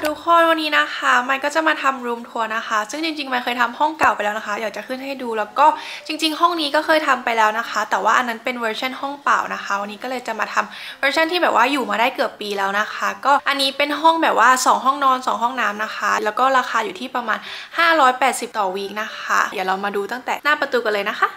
ทุกคนวันนี้นะคะมันก็จะมาทำรูมทัวร์นะคะซึ่งจริงๆมันเคยทำห้องเก่าไปแล้วนะคะอยากจะขึ้นให้ดูแล้วก็จริงๆห้องนี้ก็เคยทำไปแล้วนะคะแต่ว่าอันนั้นเป็นเวอร์ชันห้องเปล่านะคะวันนี้ก็เลยจะมาทำเวอร์ชันที่แบบว่าอยู่มาได้เกือบปีแล้วนะคะก็อันนี้เป็นห้องแบบว่า2ห้องนอน2ห้องน้ำนะคะแล้วก็ราคาอยู่ที่ประมาณ580ต่อวีคนะคะเดี๋ยวเรามาดูตั้งแต่หน้าประตูกันเลยนะคะ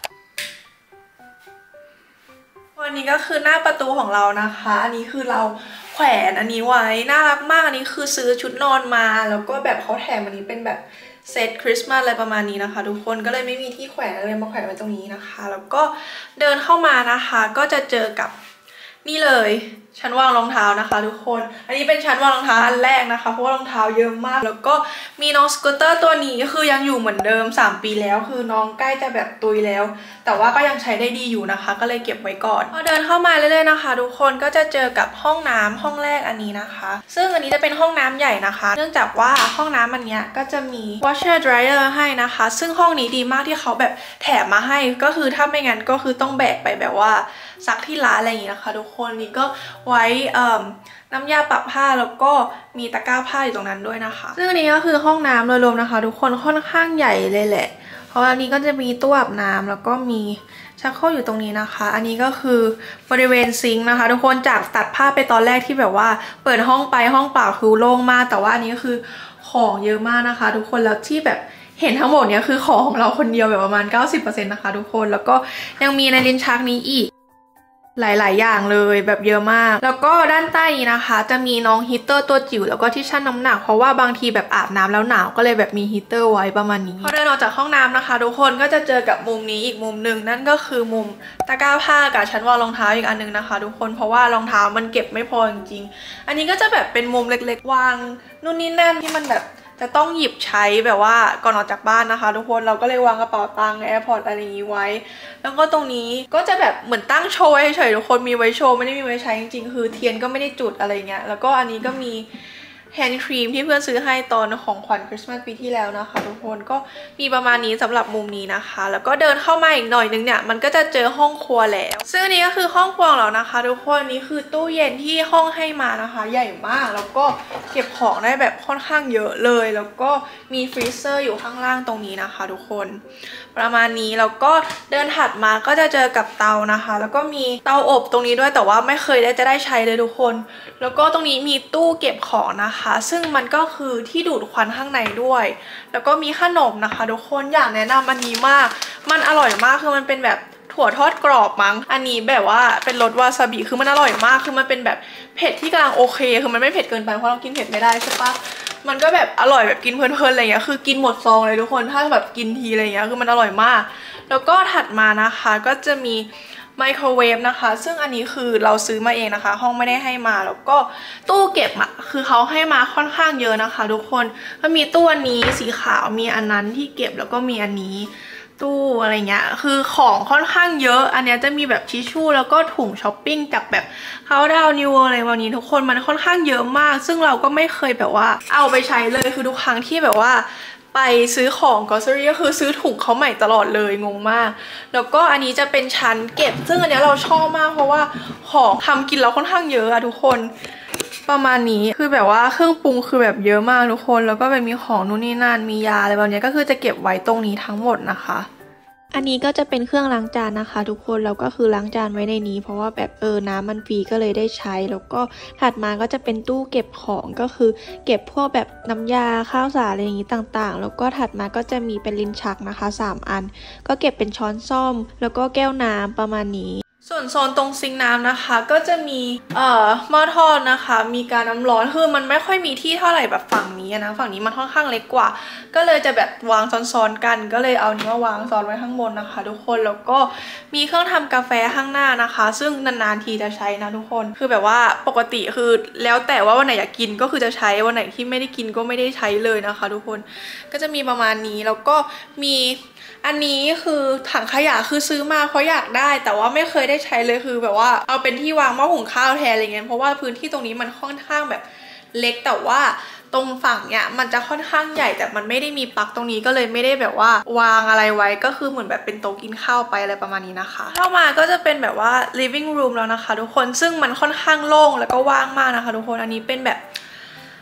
วันนี้ก็คือหน้าประตูของเรานะคะอันนี้คือเราแขวนอันนี้ไว้น่ารักมากอันนี้คือซื้อชุดนอนมาแล้วก็แบบเขาแถมอันนี้เป็นแบบเซตคริสต์มาสอะไรประมาณนี้นะคะทุกคนก็เลยไม่มีที่แขวนเลยมาแขวนไว้ตรงนี้นะคะแล้วก็เดินเข้ามานะคะก็จะเจอกับนี่เลยชั้นวางรองเท้านะคะทุกคนอันนี้เป็นชั้นวางรองเท้าอันแรกนะคะเพราะว่ารองเท้าเยอะมากแล้วก็มีน้องสกูตเตอร์ตัวนี้คือยังอยู่เหมือนเดิม3ปีแล้วคือน้องใกล้จะแบบตุยแล้วแต่ว่าก็ยังใช้ได้ดีอยู่นะคะก็เลยเก็บไว้ก่อนพอเดินเข้ามาเรื่อยๆนะคะทุกคนก็จะเจอกับห้องน้ำห้องแรกอันนี้นะคะซึ่งอันนี้จะเป็นห้องน้ำใหญ่นะคะเนื่องจากว่าห้องน้ำอันนี้ก็จะมี washer dryer ให้นะคะซึ่งห้องนี้ดีมากที่เขาแบบแถมมาให้ก็คือถ้าไม่งั้นก็คือต้องแบกไปแบบว่าซักที่ร้านอะไรอย่างนี้นะคะทุกคนนี่ก็ไว้น้ำยาปรับผ้าแล้วก็มีตะกร้าผ้าอยู่ตรงนั้นด้วยนะคะซึ่งอันนี้ก็คือห้องน้ำโดยรวมนะคะทุกคนค่อนข้างใหญ่เลยแหละเพราะอันนี้ก็จะมีตู้อาบน้ำแล้วก็มีชักโครกอยู่ตรงนี้นะคะอันนี้ก็คือบริเวณซิงค์นะคะทุกคนจากตัดภาพไปตอนแรกที่แบบว่าเปิดห้องไปห้องเปล่าคือโล่งมากแต่ว่าอันนี้ก็คือของเยอะมากนะคะทุกคนแล้วที่แบบเห็นทั้งหมดเนี้ยคือของเราคนเดียวแบบประมาณ 90% นะคะทุกคนแล้วก็ยังมีในลิ้นชักนี้อีกหลายๆอย่างเลยแบบเยอะมากแล้วก็ด้านใต้นี้นะคะจะมีน้องฮีเตอร์ตัวจิ๋วแล้วก็ที่ชั่งน้ำหนักเพราะว่าบางทีแบบอาบน้ำแล้วหนาวก็เลยแบบมีฮีเตอร์ไว้ประมาณนี้พอเดินออกจากห้องน้ำนะคะทุกคนก็จะเจอกับมุมนี้อีกมุมหนึ่งนั่นก็คือมุมตะกร้าผ้ากับชั้นวางรองเท้าอีกอันนึงนะคะทุกคนเพราะว่ารองเท้ามันเก็บไม่พอจริงๆอันนี้ก็จะแบบเป็นมุมเล็กๆวางนู่นนี่นั่นที่มันแบบจะต้องหยิบใช้แบบว่าก่อนออกจากบ้านนะคะทุกคนเราก็เลยวางกระเป๋าตังค์แอร์พอร์ตอะไรอย่างนี้ไว้แล้วก็ตรงนี้ก็จะแบบเหมือนตั้งโชว์เฉยๆทุกคนมีไว้โชว์ไม่ได้มีไว้ใช้จริงๆคือเทียนก็ไม่ได้จุดอะไรเงี้ยแล้วก็อันนี้ก็มีแฮนด์ครีมที่เพื่อนซื้อให้ตอนของขวัญคริสต์มาสปีที่แล้วนะคะทุกคนก็มีประมาณนี้สำหรับมุมนี้นะคะแล้วก็เดินเข้ามาอีกหน่อยนึงเนี่ยมันก็จะเจอห้องครัวแล้วซึ่งอันนี้ก็คือห้องครัวแล้วนะคะทุกคนนี้คือตู้เย็นที่ห้องให้มานะคะใหญ่มากแล้วก็เก็บของได้แบบค่อนข้างเยอะเลยแล้วก็มีฟรีเซอร์อยู่ข้างล่างตรงนี้นะคะทุกคนประมาณนี้แล้วก็เดินถัดมาก็จะเจอกับเตานะคะแล้วก็มีเตาอบตรงนี้ด้วยแต่ว่าไม่เคยจะได้ใช้เลยทุกคนแล้วก็ตรงนี้มีตู้เก็บของนะคะซึ่งมันก็คือที่ดูดควันข้างในด้วยแล้วก็มีขนมนะคะทุกคนอยากแนะนำอันนี้มากมันอร่อยมากคือมันเป็นแบบถั่วทอดกรอบมั้งอันนี้แบบว่าเป็นรสวาซาบิคือมันอร่อยมากคือมันเป็นแบบเผ็ดที่กำลังโอเคคือมันไม่เผ็ดเกินไปเพราะเรากินเผ็ดไม่ได้ใช่ปะมันก็แบบอร่อยแบบกินเพลินๆอะไรเงี้ยคือกินหมดซองเลยทุกคนถ้าแบบกินทีอะไรเงี้ยคือมันอร่อยมากแล้วก็ถัดมานะคะก็จะมีไมโครเวฟนะคะซึ่งอันนี้คือเราซื้อมาเองนะคะห้องไม่ได้ให้มาแล้วก็ตู้เก็บอะคือเขาให้มาค่อนข้างเยอะนะคะทุกคนก็มีตู้อันนี้สีขาวมีอันนั้นที่เก็บแล้วก็มีอันนี้ตู้อะไรเงี้ยคือของค่อนข้างเยอะอันนี้จะมีแบบทิชชู่แล้วก็ถุงช้อปปิ้งจากแบบเขาดาวนิวอะไรวันนี้ทุกคนมันค่อนข้างเยอะมากซึ่งเราก็ไม่เคยแบบว่าเอาไปใช้เลยคือทุกครั้งที่แบบว่าไปซื้อของกอสซี่ก็คือซื้อถุงเขาใหม่ตลอดเลยงงมากแล้วก็อันนี้จะเป็นชั้นเก็บซึ่งอันนี้เราชอบมากเพราะว่าของทำกินเราค่อนข้างเยอะอะทุกคนประมาณนี้คือแบบว่าเครื่องปรุงคือแบบเยอะมากทุกคนแล้วก็แบบมีของนู่นนี่นั่นมียาอะไรแบบนี้ก็คือจะเก็บไว้ตรงนี้ทั้งหมดนะคะอันนี้ก็จะเป็นเครื่องล้างจานนะคะทุกคนเราก็คือล้างจานไว้ในนี้เพราะว่าแบบน้ำมันฟรีก็เลยได้ใช้แล้วก็ถัดมาก็จะเป็นตู้เก็บของก็คือเก็บพวกแบบน้ำยาข้าวสารอะไรอย่างนี้ต่างๆแล้วก็ถัดมาก็จะมีเป็นลิ้นชักนะคะ3อันก็เก็บเป็นช้อนส้อมแล้วก็แก้วน้ำประมาณนี้ส่วนโซนตรงซิงค์น้ำนะคะก็จะมีหม้อทอดนะคะมีการน้ำร้อนคือมันไม่ค่อยมีที่เท่าไหร่แบบฝั่งนี้นะฝั่งนี้มันค่อนข้างเล็กกว่าก็เลยจะแบบวางซ้อนๆกันก็เลยเอานี้มาวางซ้อนไว้ข้างบนนะคะทุกคนแล้วก็มีเครื่องทำกาแฟข้างหน้านะคะซึ่งนานๆทีจะใช้นะทุกคนคือแบบว่าปกติคือแล้วแต่ว่าวันไหนอยากกินก็คือจะใช้วันไหนที่ไม่ได้กินก็ไม่ได้ใช้เลยนะคะทุกคนก็จะมีประมาณนี้แล้วก็มีอันนี้คือถังขยะคือซื้อมาเพราะอยากได้แต่ว่าไม่เคยได้ใช้เลยคือแบบว่าเอาเป็นที่วางหม้อหุงข้าวแทนอะไรเงี้ยเพราะว่าพื้นที่ตรงนี้มันค่อนข้างแบบเล็กแต่ว่าตรงฝั่งเนี่ยมันจะค่อนข้างใหญ่แต่มันไม่ได้มีปลั๊กตรงนี้ก็เลยไม่ได้แบบว่าวางอะไรไว้ก็คือเหมือนแบบเป็นโต๊ะกินข้าวไปอะไรประมาณนี้นะคะเข้ามาก็จะเป็นแบบว่า living room แล้วนะคะทุกคนซึ่งมันค่อนข้างโล่งแล้วก็ว่างมากนะคะทุกคนอันนี้เป็นแบบ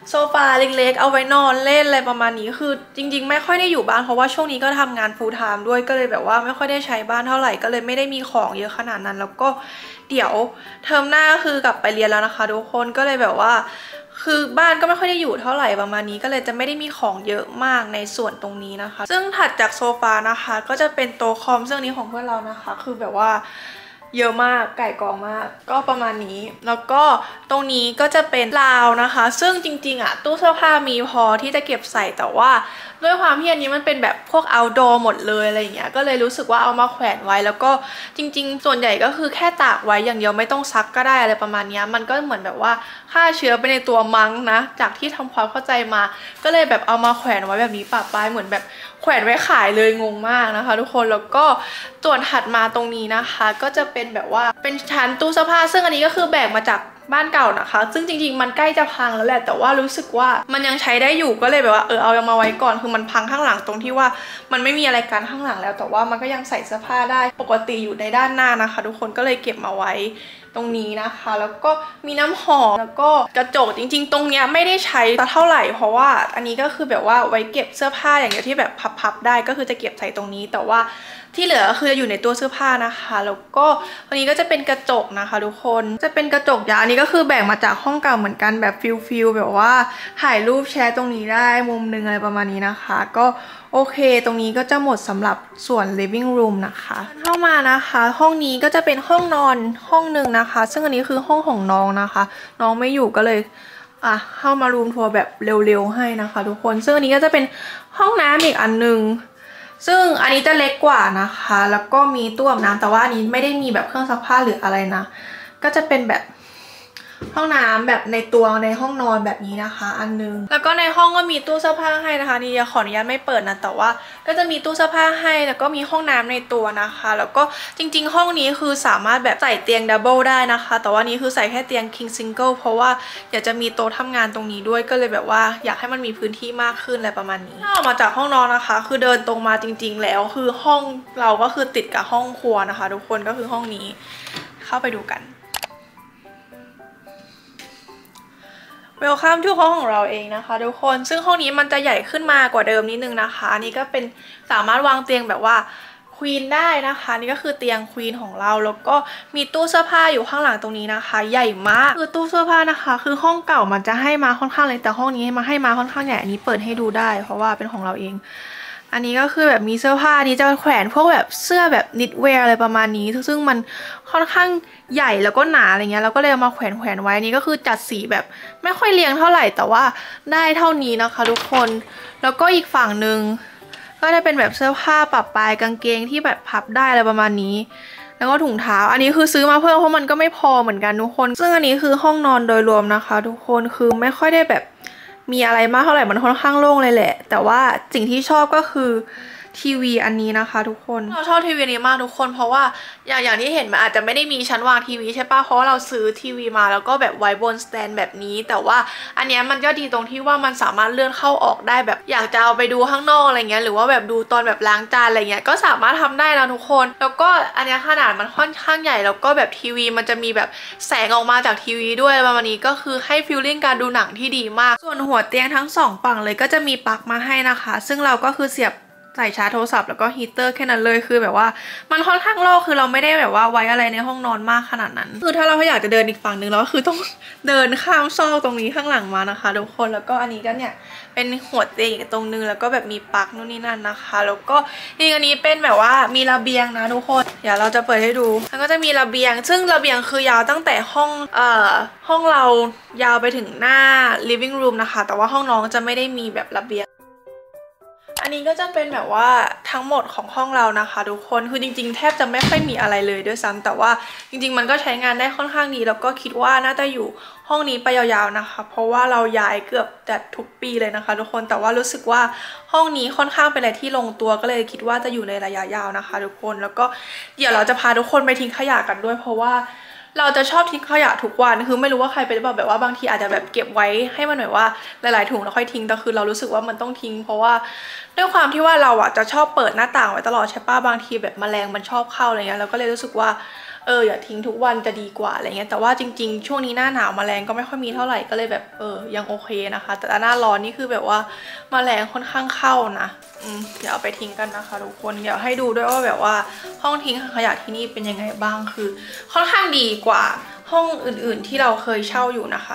โซฟาเล็กๆเอาไว้นอนเล่นอะไรประมาณนี้คือจริงๆไม่ค่อยได้อยู่บ้านเพราะว่าช่วงนี้ก็ทำงาน full time ด้วยก็เลยแบบว่าไม่ค่อยได้ใช้บ้านเท่าไหร่ก็เลยไม่ได้มีของเยอะขนาดนั้นแล้วก็เดี๋ยวเทอมหน้าคือกลับไปเรียนแล้วนะคะทุกคนก็เลยแบบว่าคือบ้านก็ไม่ค่อยได้อยู่เท่าไหร่ประมาณนี้ก็เลยจะไม่ได้มีของเยอะมากในส่วนตรงนี้นะคะซึ่งถัดจากโซฟานะคะก็จะเป็นโต๊ะคอมซึ่งนี้ของเพื่อนเรานะคะคือแบบว่าเยอะมากไก่กองมากก็ประมาณนี้แล้วก็ตรงนี้ก็จะเป็นราวนะคะซึ่งจริงๆตู้เสื้อผ้ามีพอที่จะเก็บใส่แต่ว่าด้วยความที่อันนี้มันเป็นแบบพวก outdoor หมดเลยอะไรอย่างเงี้ยก็เลยรู้สึกว่าเอามาแขวนไว้แล้วก็จริงๆส่วนใหญ่ก็คือแค่ตากไว้อย่างเดียวไม่ต้องซักก็ได้อะไรประมาณนี้มันก็เหมือนแบบว่าฆ่าเชื้อไปในตัวมั้งนะจากที่ทำความเข้าใจมาก็เลยแบบเอามาแขวนไว้แบบนี้ปะปายเหมือนแบบแขวนไว้ขายเลยงงมากนะคะทุกคนแล้วก็ส่วนถัดมาตรงนี้นะคะก็จะเป็นแบบว่าเป็นชั้นตู้เสื้อผ้าซึ่งอันนี้ก็คือแบกมาจากบ้านเก่านะคะซึ่งจริงๆมันใกล้จะพังแล้วแหละแต่ว่ารู้สึกว่ามันยังใช้ได้อยู่ก็เลยแบบว่าเอามาไว้ก่อนคือมันพังข้างหลังตรงที่ว่ามันไม่มีอะไรกันข้างหลังแล้วแต่ว่ามันก็ยังใส่เสื้อผ้าได้ปกติอยู่ในด้านหน้านะคะทุกคนก็เลยเก็บมาไว้ตรงนี้นะคะแล้วก็มีน้ำหอมแล้วก็กระจกจริงๆตรงเนี้ยไม่ได้ใช้เท่าไหร่เพราะว่าอันนี้ก็คือแบบว่าไว้เก็บเสื้อผ้าอย่างเดียวที่แบบพับๆได้ก็คือจะเก็บใส่ตรงนี้แต่ว่าที่เหลือคือจะอยู่ในตู้เสื้อผ้านะคะแล้วก็อันนี้ก็จะเป็นกระจกนะคะทุกคนจะเป็นกระจกยาวอันนี้ก็คือแบ่งมาจากห้องเก่าเหมือนกันแบบฟิลแบบว่าถ่ายรูปแชร์ตรงนี้ได้มุมนึงอะไรประมาณนี้นะคะก็โอเคตรงนี้ก็จะหมดสำหรับส่วน living room นะคะเข้ามานะคะห้องนี้ก็จะเป็นห้องนอนห้องหนึ่งนะคะซึ่งอันนี้คือห้องของน้องนะคะน้องไม่อยู่ก็เลยเข้ามารูมทัวร์แบบเร็วๆให้นะคะทุกคนซึ่งอันนี้ก็จะเป็นห้องน้ำอีกอันนึงซึ่งอันนี้จะเล็กกว่านะคะแล้วก็มีตู้อาบน้ำแต่ว่าอันนี้ไม่ได้มีแบบเครื่องซักผ้าหรืออะไรนะก็จะเป็นแบบห้องน้ำแบบในตัวในห้องนอนแบบนี้นะคะอันนึงแล้วก็ในห้องก็มีตู้เสื้อผ้าให้นะคะนี่ขออนุญาตไม่เปิดนะแต่ว่าก็จะมีตู้เสื้อผ้าให้แล้วก็มีห้องน้ำในตัวนะคะแล้วก็จริงๆห้องนี้คือสามารถแบบใส่เตียงดับเบิลได้นะคะแต่ว่านี้คือใส่แค่เตียง king single เพราะว่าอยากจะมีโต๊ะทำงานตรงนี้ด้วยก็เลยแบบว่าอยากให้มันมีพื้นที่มากขึ้นอะไรประมาณนี้ถ้าออกมาจากห้องนอนนะคะคือเดินตรงมาจริงๆแล้วคือห้องเราก็คือติดกับห้องครัวนะคะทุกคนก็คือห้องนี้เข้าไปดูกันเวลคัมที่ห้องของเราเองนะคะทุกคนซึ่งห้องนี้มันจะใหญ่ขึ้นมากว่าเดิมนิดนึงนะคะนี่ก็เป็นสามารถวางเตียงแบบว่าควีนได้นะคะนี่ก็คือเตียงควีนของเราแล้วก็มีตู้เสื้อผ้าอยู่ข้างหลังตรงนี้นะคะใหญ่มากคือตู้เสื้อผ้านะคะคือห้องเก่ามันจะให้มาค่อนข้างเล็กแต่ห้องนี้ให้มาค่อนข้างใหญ่อันนี้เปิดให้ดูได้เพราะว่าเป็นของเราเองอันนี้ก็คือแบบมีเสื้อผ้านี้จะแขวนพวกแบบเสื้อแบบนิตเวร์อะไรประมาณนี้ซึ่งมันค่อนข้างใหญ่แล้วก็หนาอะไรเงี้ยเราก็เลยเอามาแขวนไว้นี่ก็คือจัดสีแบบไม่ค่อยเรียงเท่าไหร่แต่ว่าได้เท่านี้นะคะทุกคนแล้วก็อีกฝั่งหนึ่งก็จะเป็นแบบเสื้อผ้าปรับปลายกางเกงที่แบบพับได้อะไรประมาณนี้แล้วก็ถุงเท้าอันนี้คือซื้อมาเพิ่มเพราะมันก็ไม่พอเหมือนกันทุกคนซึ่งอันนี้คือห้องนอนโดยรวมนะคะทุกคนคือไม่ค่อยได้แบบมีอะไรมากเท่าไหร่มันค่อนข้างโล่งเลยแหละแต่ว่าสิ่งที่ชอบก็คือทีวีอันนี้นะคะทุกคนเราชอบทีวีนี้มากทุกคนเพราะว่าอย่างที่เห็นมันอาจจะไม่ได้มีชั้นวางทีวีใช่ปะเพราะเราซื้อทีวีมาแล้วก็แบบไว้บนสแตนแบบนี้แต่ว่าอันนี้มันก็ดีตรงที่ว่ามันสามารถเลื่อนเข้าออกได้แบบอยากจะเอาไปดูข้างนอกอะไรเงี้ยหรือว่าแบบดูตอนแบบล้างจานอะไรเงี้ยก็สามารถทำได้นะทุกคนแล้วก็อันนี้ขนาดมันค่อนข้างใหญ่แล้วก็แบบทีวีมันจะมีแบบแสงออกมาจากทีวีด้วยประมาณนี้ก็คือให้ฟีลลิ่งการดูหนังที่ดีมากส่วนหัวเตียงทั้ง2ฝั่งเลยก็จะมีปลั๊กมาให้นะคะซึ่งเราก็คือเสียบใส่ชาร์จโทรศัพท์แล้วก็ฮีเตอร์แค่นั้นเลยคือแบบว่ามันค่อนข้างโล่งคือเราไม่ได้แบบว่าไว้อะไรในห้องนอนมากขนาดนั้นคือถ้าเราอยากจะเดินอีกฝั่งหนึ่งเราก็คือต้องเดินข้ามซอกตรงนี้ข้างหลังมานะคะทุกคนแล้วก็อันนี้ก็เนี่ยเป็นหัวเตียงอีกตรงนึงแล้วก็แบบมีปลั๊กนู่นนี่นั่นนะคะแล้วก็นี่อันนี้เป็นแบบว่ามีระเบียงนะทุกคนเดี๋ยวเราจะเปิดให้ดูแล้วก็จะมีระเบียงซึ่งระเบียงคือยาวตั้งแต่ห้องเรายาวไปถึงหน้า living room นะคะแต่ว่าห้องน้องจะไม่ได้มีแบบระเบียงอันนี้ก็จะเป็นแบบว่าทั้งหมดของห้องเรานะคะทุกคนคือจริงๆแทบจะไม่ค่อยมีอะไรเลยด้วยซ้ำแต่ว่าจริงๆมันก็ใช้งานได้ค่อนข้างดีแล้วก็คิดว่าน่าจะอยู่ห้องนี้ไปยาวๆนะคะเพราะว่าเราย้ายเกือบจะทุกปีเลยนะคะทุกคนแต่ว่ารู้สึกว่าห้องนี้ค่อนข้างเป็นอะไรที่ลงตัวก็เลยคิดว่าจะอยู่ในระยะยาวนะคะทุกคนแล้วก็เดี๋ยวเราจะพาทุกคนไปทิ้งขยะกันด้วยเพราะว่าเราจะชอบทิ้งขยะทุกวันคือไม่รู้ว่าใครเป็นแบบว่าบางทีอาจจะแบบเก็บไว้ให้มันแบบว่าหลายๆถุงแล้วค่อยทิ้งแต่คือเรารู้สึกว่ามันต้องทิ้งเพราะว่าด้วยความที่ว่าเราจะชอบเปิดหน้าต่างไว้ตลอดใช่ป่ะบางทีแบบแมลงมันชอบเข้าอะไรเงี้ยเราก็เลยรู้สึกว่าอย่าทิ้งทุกวันจะดีกว่าอะไรเงี้ยแต่ว่าจริงๆช่วงนี้หน้าหนาวแมลงก็ไม่ค่อยมีเท่าไหร่ก็เลยแบบยังโอเคนะคะแต่หน้าร้อนนี่คือแบบว่าแมลงค่อนข้างเข้านะเดี๋ยวเอาไปทิ้งกันนะคะทุกคนเดี๋ยวให้ดูด้วยว่าแบบว่าห้องทิ้งขยะที่นี่เป็นยังไงบ้างคือค่อนข้างดีกว่าห้องอื่นๆที่เราเคยเช่าอยู่นะคะ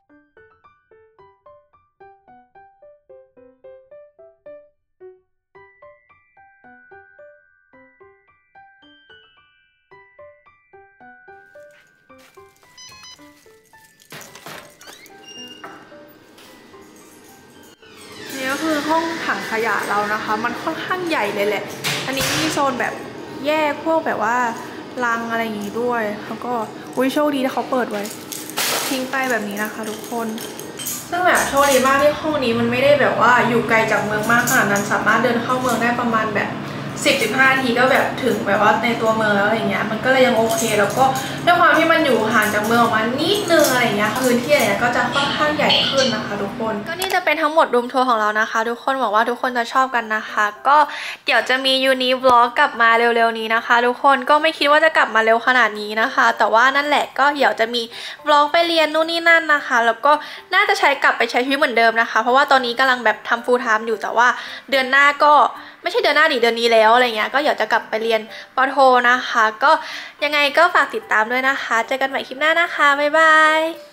นี่ก็คือห้องถังขยะเรานะคะมันค่อนข้างใหญ่เลยแหละอันนี้มีโซนแบบแยกพวกแบบว่าลังอะไรอย่างงี้ด้วยแล้วก็โชคดีที่เขาเปิดไว้ทิ้งไปแบบนี้นะคะทุกคนซึ่งแบบโชคดีมากที่ห้องนี้มันไม่ได้แบบว่าอยู่ไกลจากเมืองมากขนาดนั้นสามารถเดินเข้าเมืองได้ประมาณแบบ10-15 นาทีก็แบบถึงแบบว่าในตัวเมืองแล้วอะไรเงี้ยมันก็เลยยังโอเคแล้วก็ด้วยความที่มันอยู่ห่างจากเมืองออกมานิดนึงอะไรเงี้ยพื้นที่อะไรก็จะค่อนข้างใหญ่ขึ้นนะคะทุกคนก็นี่จะเป็นทั้งหมดรูมทัวร์ของเรานะคะทุกคนหวังว่าทุกคนจะชอบกันนะคะก็เดี๋ยวจะมียูนิวล็อกกลับมาเร็วๆนี้นะคะทุกคนก็ไม่คิดว่าจะกลับมาเร็วขนาดนี้นะคะแต่ว่านั่นแหละก็เดี๋ยวจะมีวล็อกไปเรียนนู่นนี่นั่นนะคะแล้วก็น่าจะกลับไปใช้ชีวิตเหมือนเดิมนะคะเพราะว่าตอนนี้กำลังแบบทำ full time อยู่แต่ว่าเดือนหน้าก็ไม่ใช่เดือนหน้าดิเดือนนี้แล้วอะไรเงี้ยก็เดี๋ยวจะกลับไปเรียนปโทนะคะก็ยังไงก็ฝากติดตามด้วยนะคะเจอกันใหม่คลิปหน้านะคะบ๊ายบาย